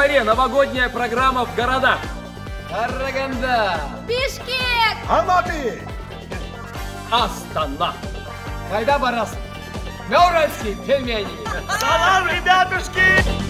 дворе новогодняя программа в городах. Караганда. Бишкек. Алматы. Астана. Кайда барасың? На уральские пельмени. Салам, ребятушки!